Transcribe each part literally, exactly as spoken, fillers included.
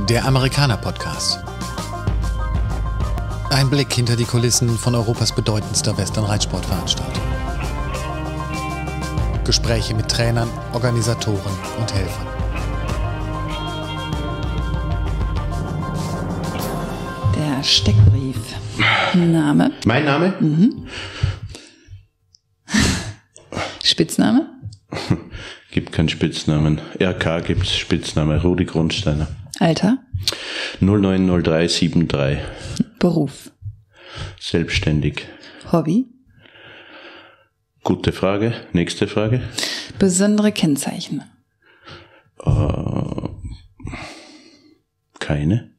Der Amerikaner-Podcast. Ein Blick hinter die Kulissen von Europas bedeutendster Western-Reitsportveranstaltung. Gespräche mit Trainern, Organisatoren und Helfern. Der Steckbrief. Name? Mein Name? Mhm. Spitzname? Gibt keinen Spitznamen. R K gibt's Spitzname. Rudi Grundsteiner. Alter? null neun null drei sieben drei. Beruf? Selbstständig. Hobby? Gute Frage. Nächste Frage. Besondere Kennzeichen? Äh, keine.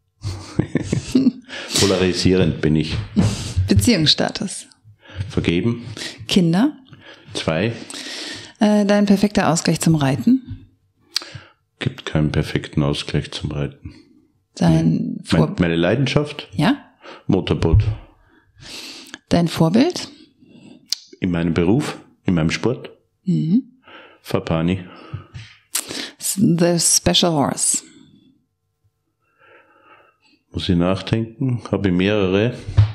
Polarisierend bin ich. Beziehungsstatus? Vergeben. Kinder? Zwei. Äh, dein perfekter Ausgleich zum Reiten? Gibt keinen perfekten Ausgleich zum Reiten. Dein Vor- Mein, meine Leidenschaft? Ja? Motorboot. Dein Vorbild? In meinem Beruf, in meinem Sport? Mhm. Fapani. The Special Horse? Muss ich nachdenken? Habe ich mehrere.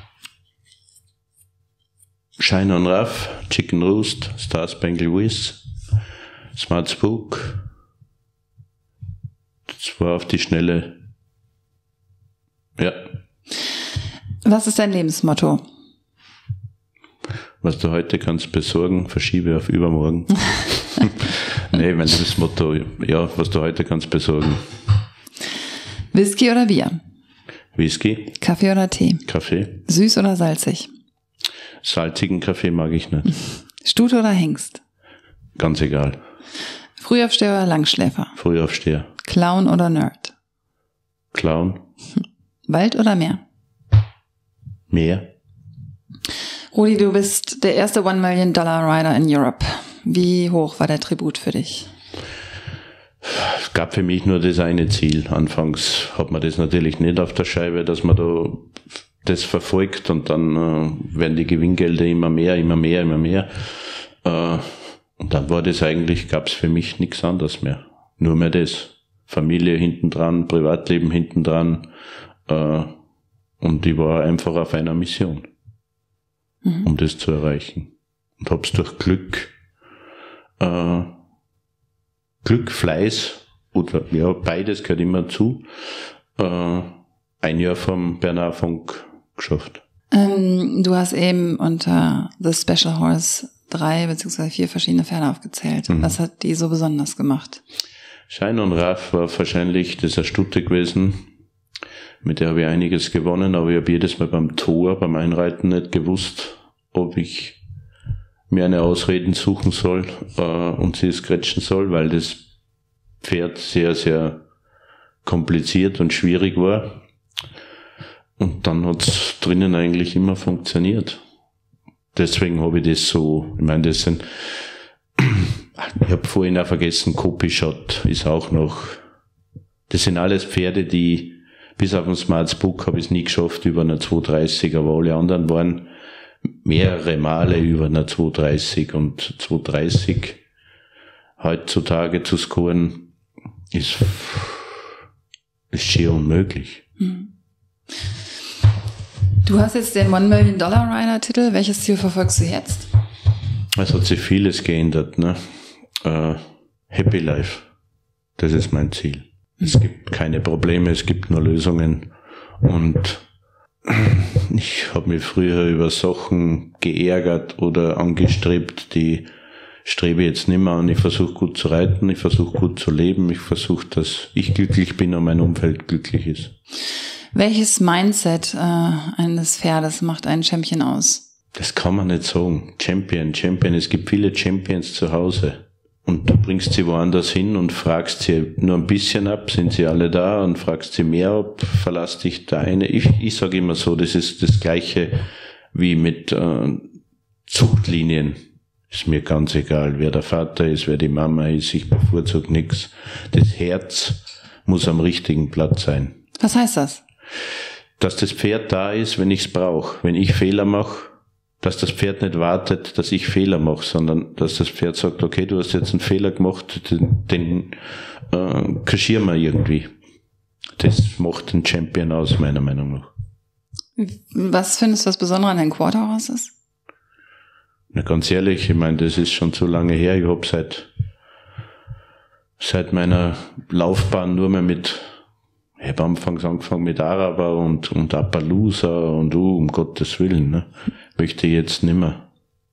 Shine on Rough, Chicken Roost, Star Spangled Wiz, Smart Spook. Das war auf die Schnelle. Ja. Was ist dein Lebensmotto? Was du heute kannst besorgen, verschiebe auf übermorgen. Nee, mein Lebensmotto, ja, was du heute kannst besorgen. Whisky oder Bier? Whisky. Kaffee oder Tee? Kaffee. Süß oder salzig? Salzigen Kaffee mag ich nicht. Stute oder Hengst? Ganz egal. Frühaufsteher oder Langschläfer? Frühaufsteher. Clown oder Nerd? Clown. Wald oder Meer? Meer. Rudi, du bist der erste One-Million-Dollar-Rider in Europe. Wie hoch war der Tribut für dich? Es gab für mich nur das eine Ziel. Anfangs hat man das natürlich nicht auf der Scheibe, dass man da das verfolgt und dann äh, werden die Gewinngelder immer mehr, immer mehr, immer mehr. Äh, und dann war das eigentlich, gab es für mich nichts anderes mehr. Nur mehr das. Familie hinten dran, Privatleben hinten dran. Äh, und ich war einfach auf einer Mission, mhm. um das zu erreichen. Und hab's durch Glück, äh, Glück, Fleiß, oder ja, beides gehört immer zu, äh, ein Jahr vom Bernhard Funk geschafft. Ähm, du hast eben unter The Special Horse drei beziehungsweise vier verschiedene Pferde aufgezählt. Mhm. Was hat die so besonders gemacht? Shine on Rough war wahrscheinlich das eine Stute gewesen. Mit der habe ich einiges gewonnen, aber ich habe jedes Mal beim Tor, beim Einreiten nicht gewusst, ob ich mir eine Ausreden suchen soll äh, und sie scratchen soll, weil das Pferd sehr, sehr kompliziert und schwierig war. Und dann hat's drinnen eigentlich immer funktioniert. Deswegen habe ich das so, ich meine, das sind, ich habe vorhin auch vergessen, Copy Shot ist auch noch, das sind alles Pferde, die, bis auf den Smart Spook habe ich es nie geschafft über eine zwei dreißig, aber alle anderen waren mehrere Male über eine zwei dreißig und zwei dreißig heutzutage zu scoren, ist, ist schier unmöglich. Hm. Du hast jetzt den One-Million-Dollar-Rider-Titel. Welches Ziel verfolgst du jetzt? Es hat sich vieles geändert, ne? Äh, Happy Life. Das ist mein Ziel. Es gibt keine Probleme, es gibt nur Lösungen. Und ich habe mich früher über Sachen geärgert oder angestrebt, die strebe ich jetzt nicht mehr an. Ich versuche gut zu reiten, ich versuche gut zu leben, ich versuche, dass ich glücklich bin und mein Umfeld glücklich ist. Welches Mindset äh, eines Pferdes macht einen Champion aus? Das kann man nicht sagen. Champion, Champion. Es gibt viele Champions zu Hause. Und du bringst sie woanders hin und fragst sie nur ein bisschen ab, sind sie alle da, und fragst sie mehr ab, verlass dich da eine. Ich, ich sage immer so, das ist das Gleiche wie mit äh, Zuchtlinien. Ist mir ganz egal, wer der Vater ist, wer die Mama ist, ich bevorzuge nichts. Das Herz muss am richtigen Platz sein. Was heißt das? Dass das Pferd da ist, wenn ich es brauche. Wenn ich Fehler mache, dass das Pferd nicht wartet, dass ich Fehler mache, sondern dass das Pferd sagt, okay, du hast jetzt einen Fehler gemacht, den, den äh, kaschieren wir irgendwie. das macht den Champion aus, meiner Meinung nach. Was findest du das Besondere an den Quarter Horses? Na, ganz ehrlich, ich meine, das ist schon zu lange her. Ich habe seit, seit meiner Laufbahn nur mehr mit, ich habe anfangs angefangen mit Araber und, und Appaloosa und uh, um Gottes Willen, ne? Möchte ich jetzt nimmer.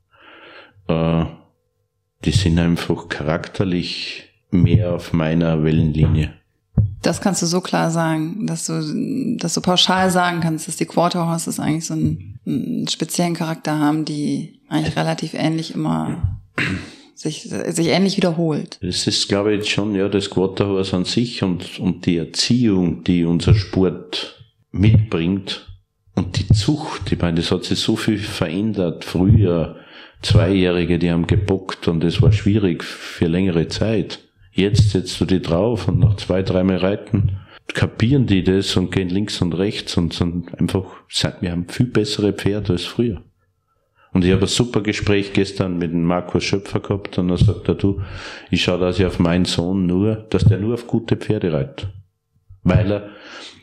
Äh, die sind einfach charakterlich mehr auf meiner Wellenlinie. Das kannst du so klar sagen, dass du, dass du pauschal sagen kannst, dass die Quarter Horses eigentlich so einen, einen speziellen Charakter haben, die eigentlich relativ ähnlich immer sich, sich ähnlich wiederholt. Das ist, glaube ich, schon, ja, das Quarter Horse an sich und, und die Erziehung, die unser Sport mitbringt und die Zucht. Ich meine, das hat sich so viel verändert. Früher Zweijährige, die haben gebockt und es war schwierig für längere Zeit. Jetzt setzt du die drauf und nach zwei, dreimal Reiten kapieren die das und gehen links und rechts und sind einfach, wir haben viel bessere Pferde als früher. Und ich habe ein super Gespräch gestern mit dem Markus Schöpfer gehabt und dann sagt er, du, ich schaue dass ich auf meinen Sohn nur, dass der nur auf gute Pferde reitet. Weil er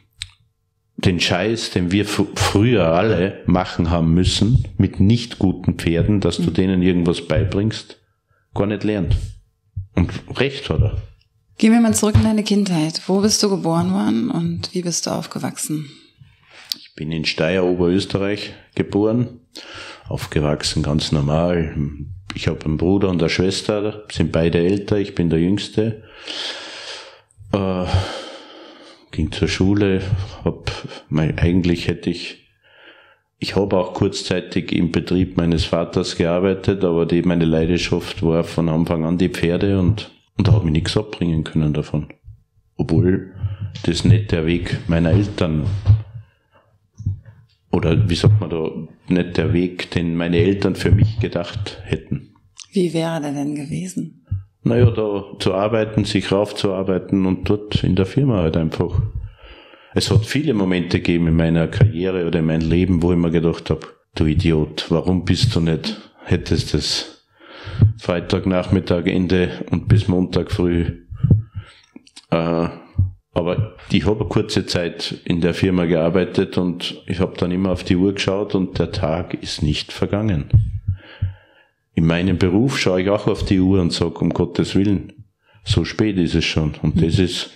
den Scheiß, den wir f- früher alle machen haben müssen, mit nicht guten Pferden, dass du denen irgendwas beibringst, gar nicht lernt. Und recht hat er. Gehen wir mal zurück in deine Kindheit. Wo bist du geboren worden und wie bist du aufgewachsen? Ich bin in Steyr, Oberösterreich geboren, aufgewachsen ganz normal. Ich habe einen Bruder und eine Schwester, sind beide älter, ich bin der Jüngste. Äh, ging zur Schule, hab, mein, eigentlich hätte ich, ich habe auch kurzzeitig im Betrieb meines Vaters gearbeitet, aber die, meine Leidenschaft war von Anfang an die Pferde und, und da habe ich nichts abbringen können davon. Obwohl das nicht der Weg meiner Eltern, oder wie sagt man da, nicht der Weg, den meine Eltern für mich gedacht hätten. Wie wäre der denn gewesen? Naja, da zu arbeiten, sich raufzuarbeiten und dort in der Firma halt einfach. Es hat viele Momente gegeben in meiner Karriere oder in meinem Leben, wo ich mir gedacht habe, du Idiot, warum bist du nicht, hättest es Freitagnachmittag Ende und bis Montag früh. Äh, aber ich habe eine kurze Zeit in der Firma gearbeitet und ich habe dann immer auf die Uhr geschaut und der Tag ist nicht vergangen. In meinem Beruf schaue ich auch auf die Uhr und sage, um Gottes Willen, so spät ist es schon. Und das ist,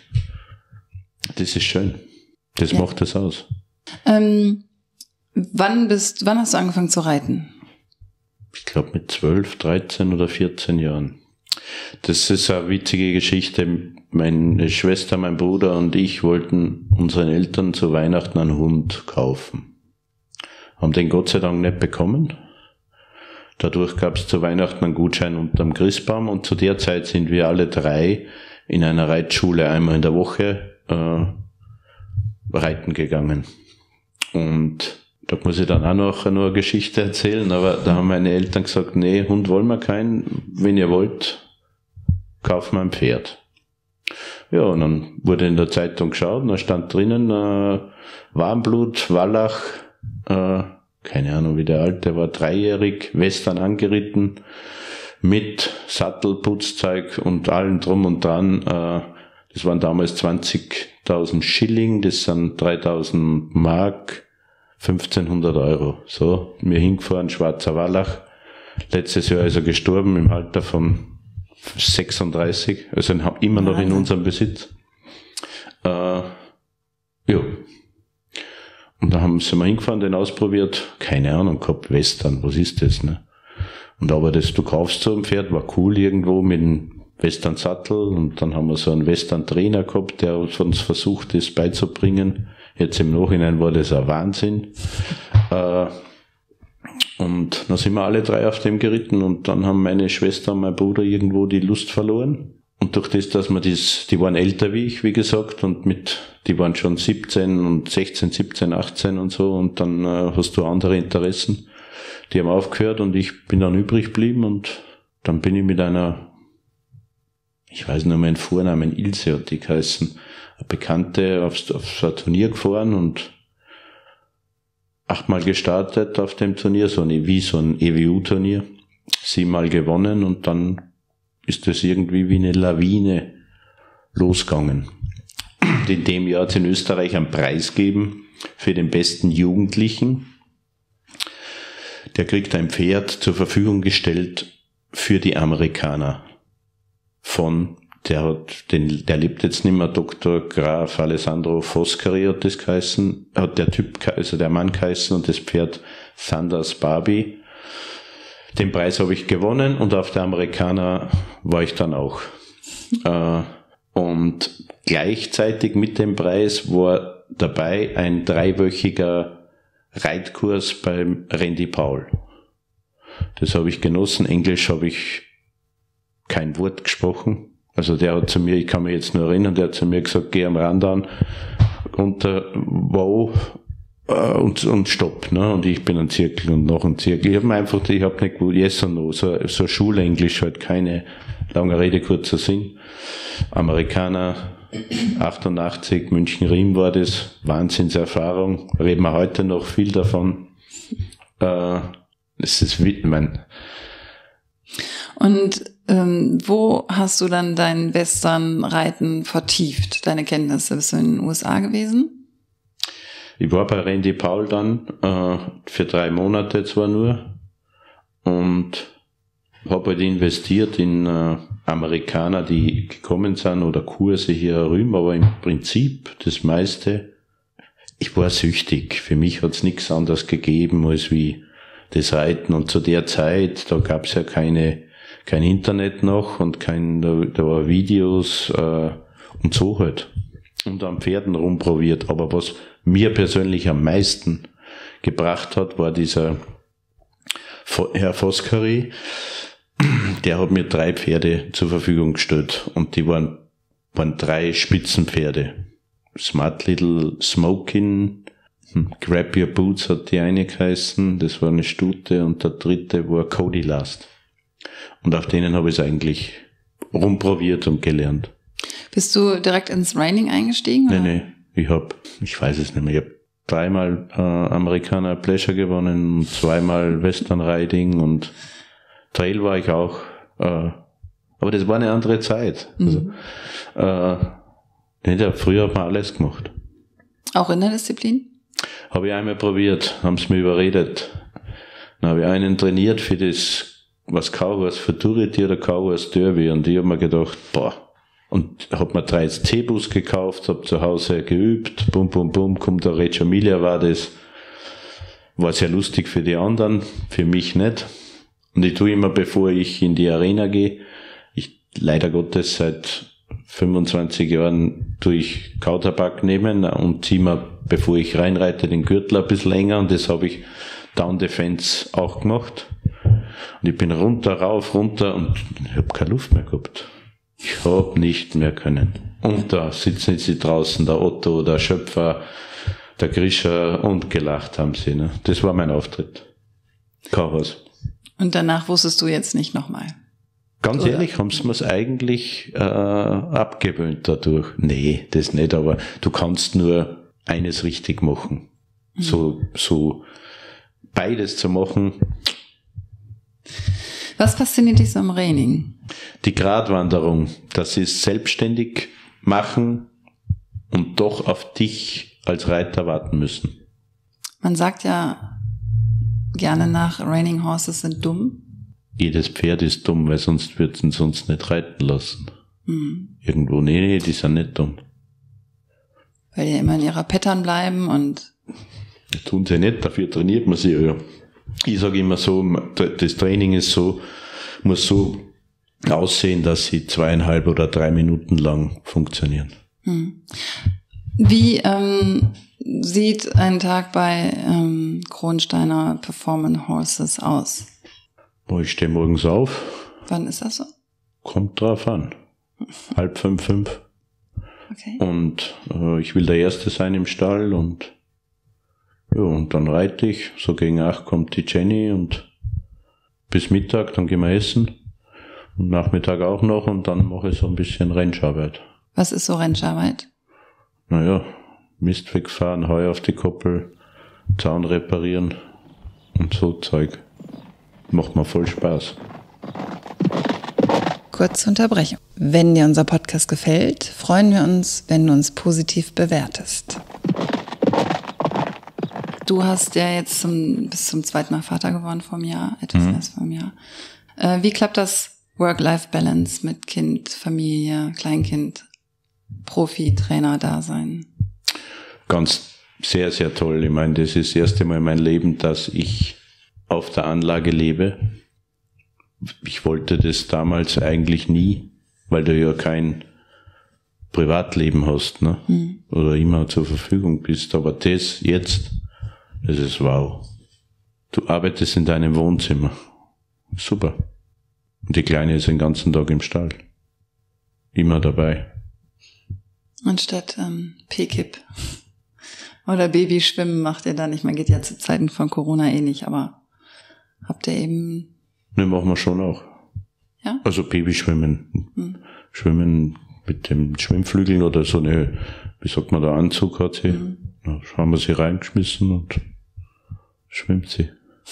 das ist schön. Das ja. macht das aus. Ähm, wann bist, wann hast du angefangen zu reiten? Ich glaube mit zwölf, dreizehn oder vierzehn Jahren. Das ist eine witzige Geschichte. Meine Schwester, mein Bruder und ich wollten unseren Eltern zu Weihnachten einen Hund kaufen. Haben den Gott sei Dank nicht bekommen. Dadurch gab es zu Weihnachten einen Gutschein unterm Christbaum und zu der Zeit sind wir alle drei in einer Reitschule einmal in der Woche äh, reiten gegangen. Und da muss ich dann auch noch eine Geschichte erzählen, aber da haben meine Eltern gesagt, nee, Hund wollen wir keinen, wenn ihr wollt, kaufen wir ein Pferd. Ja, und dann wurde in der Zeitung geschaut und da stand drinnen äh, Warmblut, Wallach, äh, keine Ahnung wie der Alte war, dreijährig, Western angeritten, mit Sattel, Putzzeug und allem drum und dran. Äh, das waren damals zwanzigtausend Schilling, das sind dreitausend Mark, fünfzehnhundert Euro. So, mir hingefahren, schwarzer Wallach. Letztes Jahr ist er gestorben im Alter von sechsunddreißig, also immer noch in unserem Besitz. Äh, ja. Und da haben sie mal hingefahren, den ausprobiert, keine Ahnung gehabt, Western, was ist das, ne? Und aber das, du kaufst so ein Pferd, war cool irgendwo mit einem Western-Sattel und dann haben wir so einen Western-Trainer gehabt, der uns versucht, das beizubringen. Jetzt im Nachhinein war das ein Wahnsinn. Äh, und dann sind wir alle drei auf dem geritten und dann haben meine Schwester und mein Bruder irgendwo die Lust verloren. Und durch das, dass wir das, die waren älter wie ich, wie gesagt, und mit, die waren schon siebzehn und sechzehn, siebzehn, achtzehn und so, und dann äh, hast du andere Interessen. Die haben aufgehört und ich bin dann übrig geblieben und dann bin ich mit einer, ich weiß nur meinen Vornamen, Ilse hat die geheißen, eine Bekannte aufs, auf so ein Turnier gefahren und achtmal gestartet auf dem Turnier, so eine, wie so ein E W U-Turnier, siebenmal gewonnen und dann ist das irgendwie wie eine Lawine losgegangen. in dem Jahr hat es in Österreich einen Preis gegeben für den besten Jugendlichen. Der kriegt ein Pferd zur Verfügung gestellt für die Amerikaner. Von, der hat, den, der lebt jetzt nicht mehr, Doktor Graf Alessandro Foscari hat das geheißen, hat der Typ, also der Mann geheißen und das Pferd Sanders Barbie. Den Preis habe ich gewonnen und auf der Amerikaner war ich dann auch. äh, und gleichzeitig mit dem Preis war dabei ein dreiwöchiger Reitkurs beim Randy Paul. Das habe ich genossen. Englisch habe ich kein Wort gesprochen. Also der hat zu mir, ich kann mich jetzt nur erinnern, der hat zu mir gesagt, geh am Rand an, unter wow, und, und stopp, ne? Und ich bin ein Zirkel und noch ein Zirkel. Ich habe mir einfach, ich habe nicht gewusst, yes or no, so, so Schulenglisch, halt keine lange Rede, kurzer Sinn. Amerikaner, achtundachtzig, München-Riem war das, Wahnsinnserfahrung, reden wir heute noch viel davon. Äh, das ist wie, mein. Und ähm, wo hast du dann dein Westernreiten vertieft, deine Kenntnisse? Bist du in den U S A gewesen? Ich war bei Randy Paul dann äh, für drei Monate zwar nur und habe halt investiert in äh, Amerikaner, die gekommen sind oder Kurse hier herüben, aber im Prinzip das meiste, ich war süchtig. Für mich hat es nichts anderes gegeben als wie das Reiten und zu der Zeit, da gab es ja keine kein Internet noch und kein, da, da war Videos äh, und so halt. Und an Pferden rumprobiert. Aber was mir persönlich am meisten gebracht hat, war dieser Herr Foscari. Der hat mir drei Pferde zur Verfügung gestellt. Und die waren, waren drei Spitzenpferde. Smart Little Smokin, Grab Your Boots hat die eine geheißen. Das war eine Stute. Und der dritte war Cody Last. Und auf denen habe ich es eigentlich rumprobiert und gelernt. Bist du direkt ins Reining eingestiegen? Oder? Nee, nee, ich hab, ich weiß es nicht mehr, ich habe dreimal äh, Amerikaner Pleasure gewonnen und zweimal Western Riding und Trail war ich auch, äh, aber das war eine andere Zeit. Mhm. Also, äh, nee, früher hat man alles gemacht. Auch in der Disziplin? Habe ich einmal probiert, haben sie mir überredet. Dann habe ich einen trainiert für das, was Cowhorse Futurity oder Cowhorse Derby und ich habe mir gedacht, boah, und hab mir drei C-Bus gekauft, hab zu Hause geübt, bum, bum, bum, kommt der Reggio Emilia, war das, war sehr lustig für die anderen, für mich nicht. Und ich tue immer, bevor ich in die Arena gehe, ich leider Gottes seit fünfundzwanzig Jahren tue ich Kautabak nehmen und ziehe mir, bevor ich reinreite, den Gürtel ein bisschen länger und das habe ich Down Defense auch gemacht. Und ich bin runter, rauf, runter und ich habe keine Luft mehr gehabt. Ich hab nicht mehr können. Und da sitzen sie draußen, der Otto, der Schöpfer, der Grischer und gelacht haben sie. Ne? Das war mein Auftritt. Chaos. Und danach wusstest du jetzt nicht nochmal? Ganz Oder? ehrlich, haben sie mir's eigentlich äh, abgewöhnt dadurch. Nee, das nicht, aber du kannst nur eines richtig machen. Mhm. So, so beides zu machen. Was fasziniert dich so am Reining? Die Gratwanderung, dass sie es selbstständig machen und doch auf dich als Reiter warten müssen. Man sagt ja gerne nach, Reining Horses sind dumm. Jedes Pferd ist dumm, weil sonst würden sie sonst nicht reiten lassen. Mhm. Irgendwo, nee, nee, die sind nicht dumm. Weil die immer in ihrer Pattern bleiben und... Das tun sie nicht, dafür trainiert man sie ja. Ich sage immer so, das Training ist so, muss so aussehen, dass sie zweieinhalb oder drei Minuten lang funktionieren. Hm. Wie ähm, sieht ein Tag bei ähm, Kronsteiner Performance Horses aus? Oh, ich stehe morgens auf. Wann ist das so? Kommt drauf an. Halb fünf, fünf. Okay. Und äh, ich will der Erste sein im Stall und ja, und dann reite ich. So gegen acht kommt die Jenny und bis Mittag, dann gehen wir essen. Und Nachmittag auch noch und dann mache ich so ein bisschen Rennscharbeit. Was ist so Rennscharbeit? Naja, Mist wegfahren, Heu auf die Koppel, Zaun reparieren und so Zeug. Macht mir voll Spaß. Kurze Unterbrechung. Wenn dir unser Podcast gefällt, freuen wir uns, wenn du uns positiv bewertest. Du hast ja jetzt zum, bis zum zweiten Mal Vater geworden vom Jahr, etwas mhm. erst vom Jahr. Äh, wie klappt das Work-Life-Balance mit Kind, Familie, Kleinkind, Profi-Trainer-Dasein? Ganz sehr, sehr toll. Ich meine, das ist das erste Mal in meinem Leben, dass ich auf der Anlage lebe. Ich wollte das damals eigentlich nie, weil du ja kein Privatleben hast, ne? Mhm. Oder immer zur Verfügung bist. Aber das jetzt, das ist wow. Du arbeitest in deinem Wohnzimmer. Super. Und die Kleine ist den ganzen Tag im Stall. Immer dabei. Anstatt ähm, P-Kipp oder Babyschwimmen macht ihr da nicht. Man geht ja zu Zeiten von Corona eh nicht, aber habt ihr eben... Ne, machen wir schon auch. Ja? Also Babyschwimmen. Hm. Schwimmen mit dem Schwimmflügeln oder so eine, wie sagt man, der Anzug hat sie. Hm. Da haben wir sie reingeschmissen und schwimmt sie.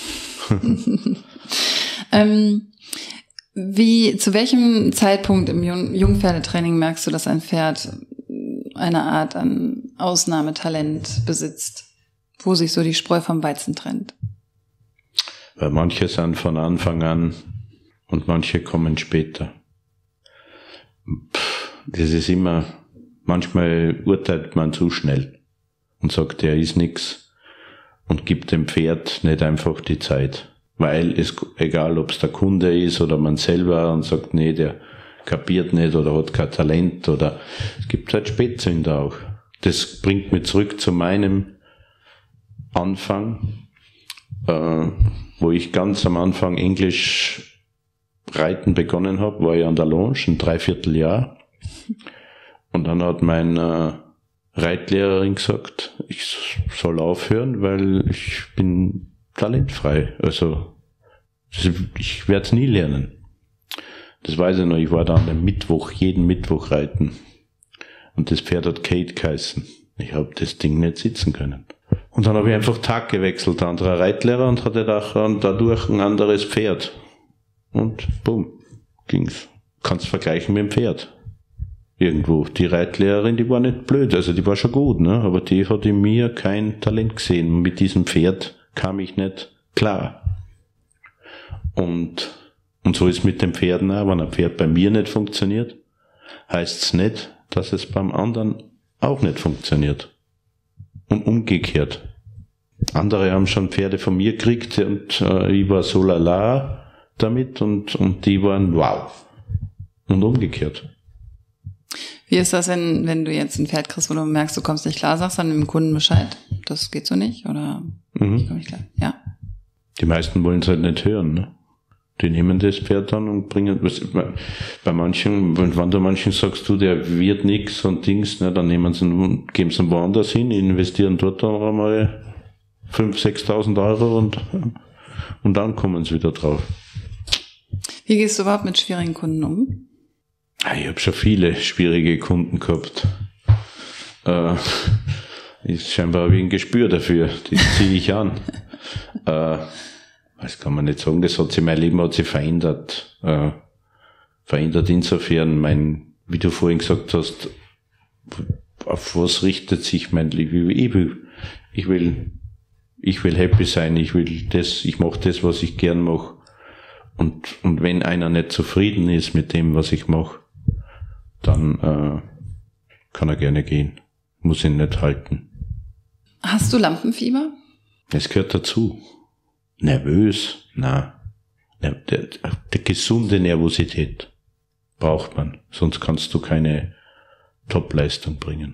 ähm, wie, zu welchem Zeitpunkt im Jung, Jungpferdetraining merkst du, dass ein Pferd eine Art an Ausnahmetalent besitzt, wo sich so die Spreu vom Weizen trennt? Weil manche sind von Anfang an und manche kommen später. Das ist immer, manchmal urteilt man zu schnell und sagt, der ist nix und gibt dem Pferd nicht einfach die Zeit. Weil es, egal ob es der Kunde ist oder man selber und sagt, nee, der kapiert nicht oder hat kein Talent oder es gibt halt Spätzünder auch. Das bringt mich zurück zu meinem Anfang, äh, wo ich ganz am Anfang Englisch reiten begonnen habe, war ich an der Lounge, ein Dreivierteljahr. Und dann hat meine Reitlehrerin gesagt, ich soll aufhören, weil ich bin talentfrei. Also ich werde es nie lernen. Das weiß ich noch, ich war da an dem Mittwoch, jeden Mittwoch reiten. Und das Pferd hat Kate geheißen. Ich habe das Ding nicht sitzen können. Und dann habe ich einfach Tag gewechselt, anderer Reitlehrer, und hatte dadurch ein anderes Pferd. Und bumm, ging's. Kannst vergleichen mit dem Pferd. Irgendwo. Die Reitlehrerin, die war nicht blöd, also die war schon gut, ne? Aber die hat in mir kein Talent gesehen. Mit diesem Pferd kam ich nicht klar. Und, und so ist mit den Pferden auch, wenn ein Pferd bei mir nicht funktioniert, heißt es nicht, dass es beim anderen auch nicht funktioniert. Und umgekehrt. Andere haben schon Pferde von mir gekriegt und äh, ich war so lala damit und, und die waren wow. Und umgekehrt. Wie ist das, wenn, wenn du jetzt ein Pferd kriegst, wo du merkst, du kommst nicht klar, sagst dann dem Kunden Bescheid? Das geht so nicht? Oder mhm. ich komme nicht klar? Ja. Die meisten wollen es halt nicht hören, ne? Die nehmen das Pferd dann und bringen, was, bei manchen, wenn du manchen sagst, du, der wird nix und Dings, ne, dann nehmen sie ihn, geben sie ihn woanders hin, investieren dort dann einmal fünftausend, sechstausend Euro und, und dann kommen sie wieder drauf. Wie gehst du überhaupt mit schwierigen Kunden um? Ich habe schon viele schwierige Kunden gehabt. Äh, ist scheinbar wie ein Gespür dafür, die ziehe ich an. äh, Das kann man nicht sagen, das hat sich, mein Leben hat sich verändert. Äh, verändert insofern, mein, wie du vorhin gesagt hast, auf was richtet sich mein Leben? Ich will, ich will, ich will happy sein, ich will das, ich mache das, was ich gern mache. Und, und wenn einer nicht zufrieden ist mit dem, was ich mache, dann äh, kann er gerne gehen. Muss ihn nicht halten. Hast du Lampenfieber? Es gehört dazu. Nervös? Na, der, der, der gesunde Nervosität braucht man, sonst kannst du keine Topleistung bringen.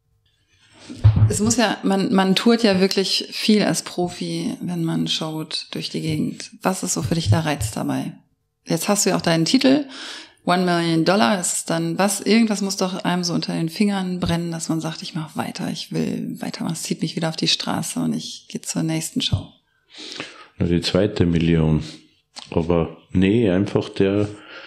Es muss ja, man, man tourt ja wirklich viel als Profi, wenn man showt durch die Gegend. Was ist so für dich der Reiz dabei? Jetzt hast du ja auch deinen Titel, One Million Dollar, ist es dann was, irgendwas muss doch einem so unter den Fingern brennen, dass man sagt, ich mache weiter, ich will weitermachen, es zieht mich wieder auf die Straße und ich gehe zur nächsten Show. Die zweite Million. Aber nee, einfach der,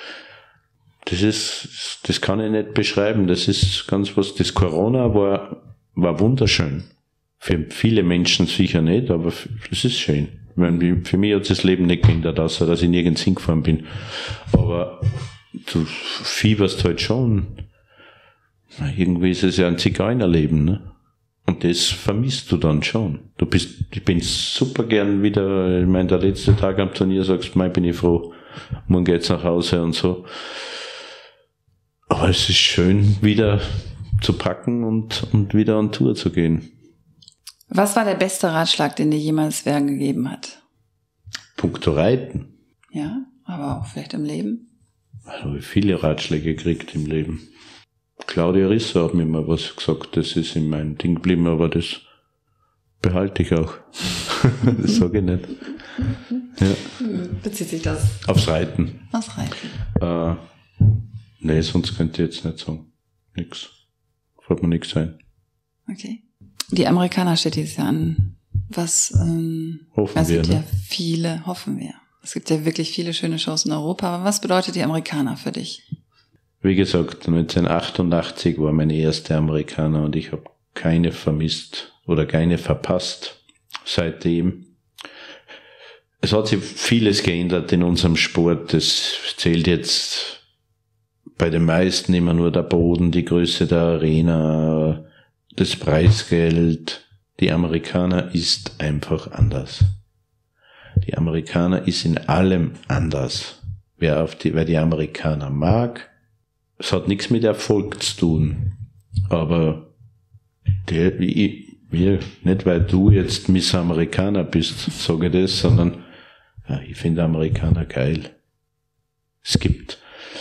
das ist, das kann ich nicht beschreiben. Das ist ganz was, das Corona war, war wunderschön. Für viele Menschen sicher nicht, aber es ist schön. Ich meine, für mich hat das Leben nicht geändert, außer dass ich nirgends hingefahren bin. Aber du fieberst halt schon. Irgendwie ist es ja ein Zigeunerleben, ne? Und das vermisst du dann schon. Du bist, ich bin super gern wieder, ich meine, der letzte Tag am Turnier sagst, mein, bin ich froh, morgen geht's nach Hause und so. Aber es ist schön, wieder zu packen und, und wieder on Tour zu gehen. Was war der beste Ratschlag, den dir jemals wer gegeben hat? Punkto Reiten. Ja, aber auch vielleicht im Leben? Da habe ich viele Ratschläge gekriegt im Leben. Claudia Risser hat mir mal was gesagt, das ist in meinem Ding geblieben, aber das behalte ich auch. Das sage ich nicht. Ja. Bezieht sich das? Aufs Reiten. Aufs Reiten. Äh, nee, sonst könnte ich jetzt nicht sagen. Nix. Fällt mir nichts ein. Okay. Die Amerikaner steht dieses Jahr an. Was, ähm, hoffen es wir, gibt ne? ja viele, hoffen wir. Es gibt ja wirklich viele schöne Shows in Europa, aber was bedeutet die Amerikaner für dich? Wie gesagt, neunzehnhundertachtundachtzig war meine erste Amerikaner und ich habe keine vermisst oder keine verpasst seitdem. Es hat sich vieles geändert in unserem Sport. Es zählt jetzt bei den meisten immer nur der Boden, die Größe der Arena, das Preisgeld. Die Amerikaner ist einfach anders. Die Amerikaner ist in allem anders. Wer auf die, wer die Amerikaner mag, es hat nichts mit Erfolg zu tun. Aber der, ich, wir, nicht weil du jetzt Miss Amerikaner bist, sage ich das, sondern ja, ich finde Amerikaner geil. Es gibt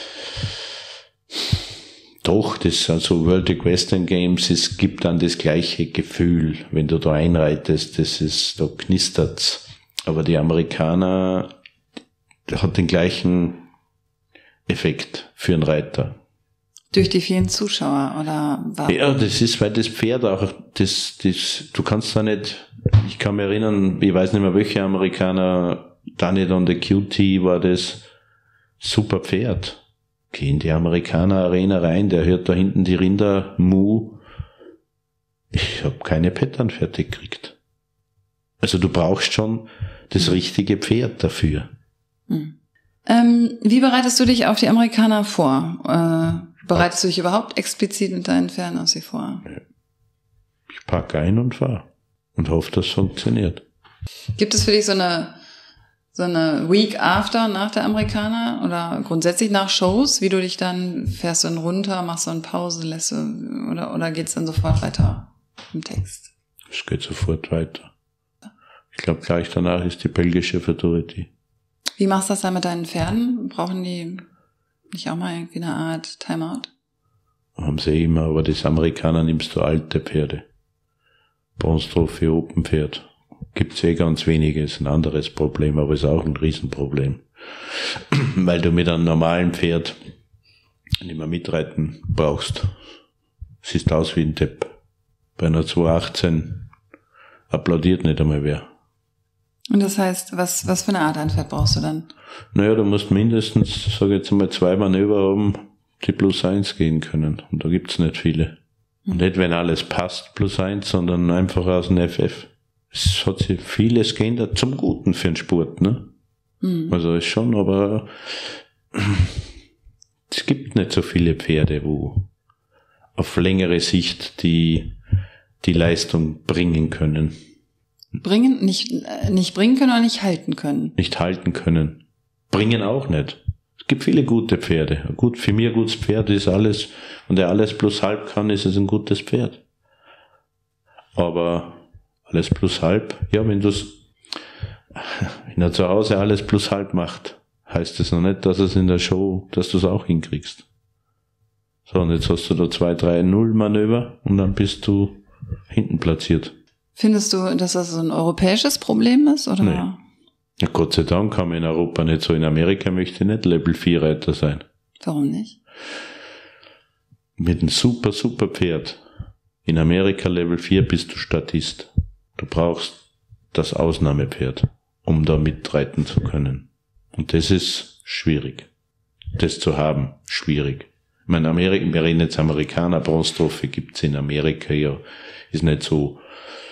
doch, das sind so World Equestrian Games, es gibt dann das gleiche Gefühl, wenn du da einreitest, das ist, da knistert's. Aber die Amerikaner, der hat den gleichen Effekt für einen Reiter. Durch die vielen Zuschauer, oder warum? Ja, das ist, weil das Pferd auch, das, das, du kannst da nicht, ich kann mich erinnern, ich weiß nicht mehr welche Amerikaner, Daniel on the Q T war das, super Pferd. Geh in die Amerikaner Arena rein, der hört da hinten die Rinder Mu. Ich habe keine Pattern fertig gekriegt. Also du brauchst schon das richtige Pferd dafür. Hm. Ähm, wie bereitest du dich auf die Amerikaner vor? Äh, bereitest du dich überhaupt explizit mit deinen Pferden auf sie vor? Ich packe ein und fahre und hoffe, dass es funktioniert. Gibt es für dich so eine so eine Week after nach der Amerikaner oder grundsätzlich nach Shows, wie du dich dann, fährst du dann runter, machst du eine Pause, lässt du, oder, oder geht's dann sofort weiter im Text? Es geht sofort weiter. Ich glaube, gleich danach ist die belgische Futurity. Wie machst du das dann mit deinen Pferden? Brauchen die nicht auch mal irgendwie eine Art Timeout? Haben sie immer, aber das Amerikaner nimmst du alte Pferde. Bronze Trophy Open Pferd. Gibt's eh ganz wenige, ist ein anderes Problem, aber ist auch ein Riesenproblem. Weil du mit einem normalen Pferd nicht mehr mitreiten brauchst. Siehst aus wie ein Depp. Bei einer zwei achtzehn applaudiert nicht einmal wer. Und das heißt, was, was für eine Art ein Pferd brauchst du dann? Naja, du musst mindestens, sage ich jetzt mal, zwei Manöver haben, die plus eins gehen können. Und da gibt's nicht viele. Mhm. Nicht, wenn alles passt, plus eins, sondern einfach aus dem F F. Es hat sich vieles geändert zum Guten für den Sport, ne? Mhm. Also ist schon, aber es gibt nicht so viele Pferde, wo auf längere Sicht die, die Leistung bringen können. Bringen, nicht, nicht bringen können oder nicht halten können? Nicht halten können. Bringen auch nicht. Es gibt viele gute Pferde. Gut, für mich ein gutes Pferd ist alles, wenn der alles plus halb kann, ist es ein gutes Pferd. Aber alles plus halb, ja, wenn du's, wenn er zu Hause alles plus halb macht, heißt das noch nicht, dass es in der Show, dass du es auch hinkriegst. So, und jetzt hast du da zwei, drei, null Manöver und dann bist du hinten platziert. Findest du, dass das so ein europäisches Problem ist, oder? Nee. Ja, Gott sei Dank haben wir in Europa nicht so. In Amerika möchte ich nicht Level vier Reiter sein. Warum nicht? Mit einem super, super Pferd. In Amerika Level vier bist du Statist. Du brauchst das Ausnahmepferd, um da mitreiten zu können. Und das ist schwierig. Das zu haben, schwierig. Ich meine, Amerika, wir reden jetzt Amerikaner, Bronze Trophy gibt's in Amerika ja, ist nicht so,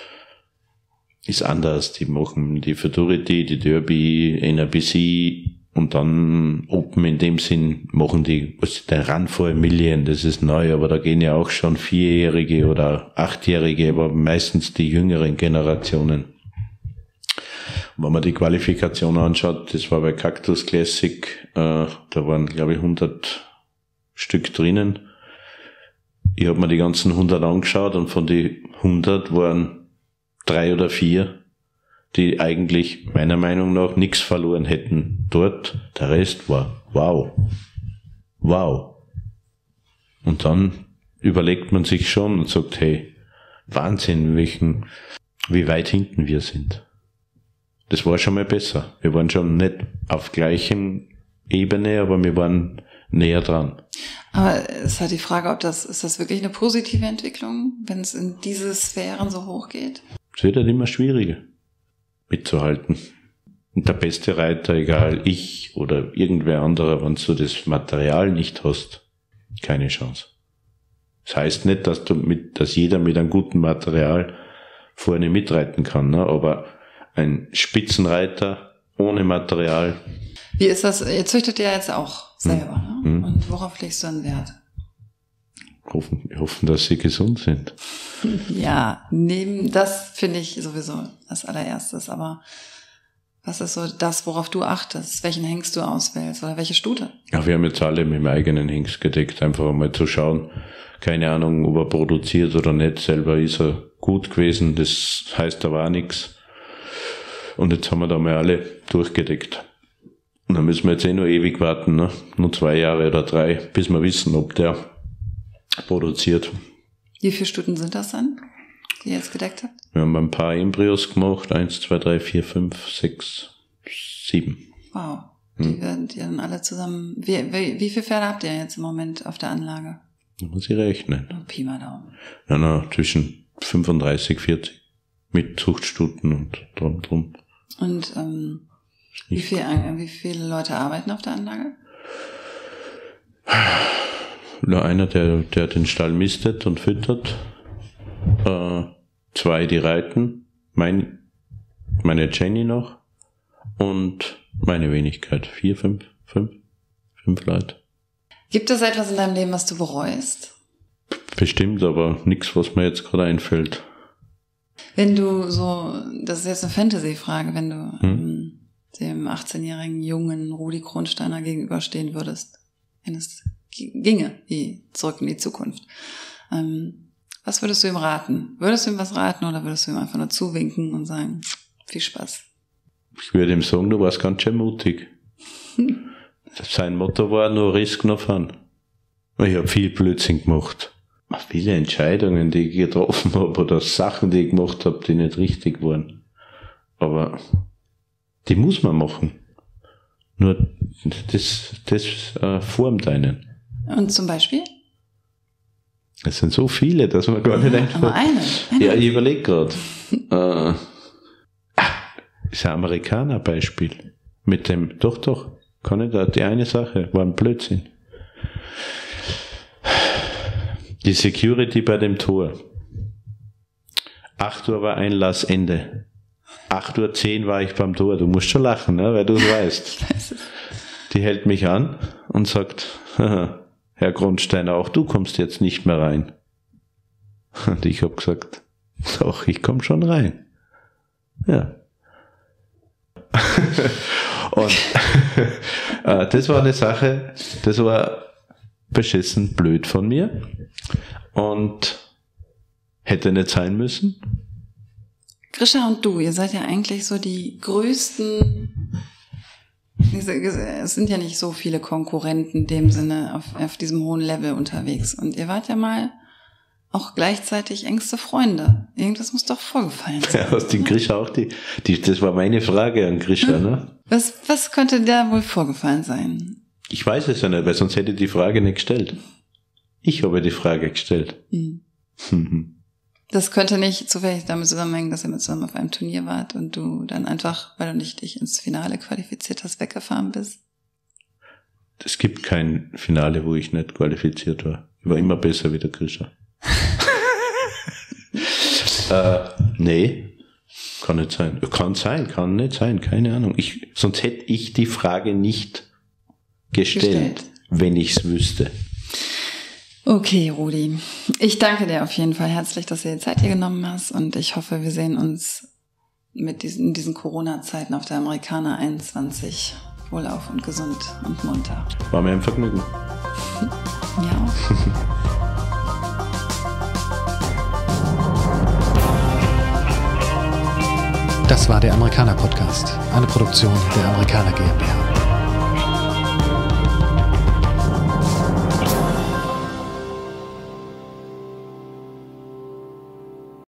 ist anders. Die machen die Futurity, die Derby, N R B C, Und dann Open in dem Sinn machen die, was der Run for a Million, das ist neu, aber da gehen ja auch schon Vierjährige oder Achtjährige, aber meistens die jüngeren Generationen. Und wenn man die Qualifikation anschaut, das war bei Cactus Classic, äh, da waren glaube ich hundert Stück drinnen. Ich habe mir die ganzen hundert angeschaut und von die hundert waren drei oder vier, die eigentlich meiner Meinung nach nichts verloren hätten dort. Der Rest war wow. Wow. Und dann überlegt man sich schon und sagt, hey, Wahnsinn, welchen, wie weit hinten wir sind. Das war schon mal besser. Wir waren schon nicht auf gleichem Ebene, aber wir waren näher dran. Aber es ist halt die Frage, ob das, ist das wirklich eine positive Entwicklung, wenn es in diese Sphären so hoch geht? Es wird halt immer schwieriger mitzuhalten. Und der beste Reiter, egal ich oder irgendwer anderer, wenn du das Material nicht hast, keine Chance. Das heißt nicht, dass du mit, dass jeder mit einem guten Material vorne mitreiten kann, ne? Aber ein Spitzenreiter ohne Material. Wie ist das? Ihr züchtet ja jetzt auch selber, ne? Mhm. Und worauf legst du einen Wert? Hoffen, wir hoffen, dass sie gesund sind. Ja, neben das finde ich sowieso als allererstes. Aber was ist so das, worauf du achtest? Welchen Hengst du auswählst oder welche Stute? Ja, wir haben jetzt alle mit dem eigenen Hengst gedeckt, einfach mal zu schauen. Keine Ahnung, ob er produziert oder nicht. Selber ist er gut gewesen, das heißt aber auch nichts. Und jetzt haben wir da mal alle durchgedeckt. Und dann müssen wir jetzt eh nur ewig warten, ne? Nur zwei Jahre oder drei, bis wir wissen, ob der produziert. Wie viele Stuten sind das dann, die ihr jetzt gedeckt habt? Wir haben ein paar Embryos gemacht. Eins, zwei, drei, vier, fünf, sechs, sieben. Wow. Die werden die dann alle zusammen. Wie, wie, wie viele Pferde habt ihr jetzt im Moment auf der Anlage? Da muss ich rechnen. Oh, Pi mal Daumen. Ja, na, zwischen fünfunddreißig, vierzig. Mit Zuchtstuten und drum, drum. Und ähm, wie, viel, wie viele Leute arbeiten auf der Anlage? Nur einer, der, der den Stall mistet und füttert. Äh, zwei, die reiten. Mein, meine Jenny noch. Und meine Wenigkeit. Vier, fünf, fünf, fünf Leute. Gibt es etwas in deinem Leben, was du bereust? Bestimmt, aber nichts, was mir jetzt gerade einfällt. Wenn du so, das ist jetzt eine Fantasy-Frage, wenn du Hm? ähm, dem achtzehnjährigen jungen Rudi Kronsteiner gegenüberstehen würdest, wenn es ginge, die zurück in die Zukunft. Ähm, was würdest du ihm raten? Würdest du ihm was raten oder würdest du ihm einfach nur zuwinken und sagen, viel Spaß? Ich würde ihm sagen, du warst ganz schön mutig. Hm. Sein Motto war nur Risk, no fun. Ich habe viel Blödsinn gemacht. Viele Entscheidungen, die ich getroffen habe oder Sachen, die ich gemacht habe, die nicht richtig waren. Aber die muss man machen. Nur das, das äh, formt einen. Und zum Beispiel? Es sind so viele, dass man gar nicht ja, einfach... Aber eine, eine. Ja, ich überlege gerade. äh, ist ein Amerikaner-Beispiel. Mit dem, doch, doch, kann ich da, die eine Sache, war ein Blödsinn. Die Security bei dem Tor. acht Uhr war Einlassende. acht Uhr zehn war ich beim Tor. Du musst schon lachen, ne, weil du es weißt. Die hält mich an und sagt, Herr Grundsteiner, auch du kommst jetzt nicht mehr rein. Und ich habe gesagt, doch, ich komme schon rein. Ja. Und äh, das war eine Sache, das war beschissen blöd von mir und hätte nicht sein müssen. Grisha und du, ihr seid ja eigentlich so die größten, es sind ja nicht so viele Konkurrenten in dem Sinne auf, auf diesem hohen Level unterwegs und ihr wart ja mal auch gleichzeitig engste Freunde. Irgendwas muss doch vorgefallen sein. Ja, aus dem Grisha auch die, die, das war meine Frage an Grisha, hm. ne? Was, was könnte da wohl vorgefallen sein? Ich weiß es ja nicht, weil sonst hätte ich die Frage nicht gestellt. Ich habe die Frage gestellt. Hm. Das könnte nicht zufällig damit zusammenhängen, dass ihr mit zusammen auf einem Turnier wart und du dann einfach, weil du nicht dich ins Finale qualifiziert hast, weggefahren bist? Es gibt kein Finale, wo ich nicht qualifiziert war. Ich war immer besser wie der Grisha. äh, nee, kann nicht sein. Kann sein, kann nicht sein, keine Ahnung. Ich, sonst hätte ich die Frage nicht gestellt, gestellt. wenn ich es wüsste. Okay, Rudi. Ich danke dir auf jeden Fall herzlich, dass du dir Zeit hier genommen hast und ich hoffe, wir sehen uns mit diesen, in diesen Corona-Zeiten auf der Amerikaner einundzwanzig wohlauf und gesund und munter. War mir ein Vergnügen. Ja. Das war der Amerikaner Podcast, eine Produktion der Amerikaner GmbH.